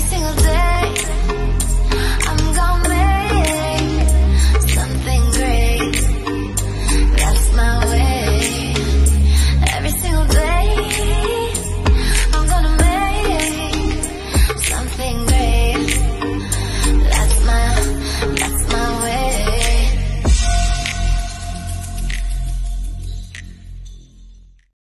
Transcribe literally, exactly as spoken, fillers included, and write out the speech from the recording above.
single day I'm gonna make something great. That's my way. Every single day I'm gonna make something great. That's my, that's my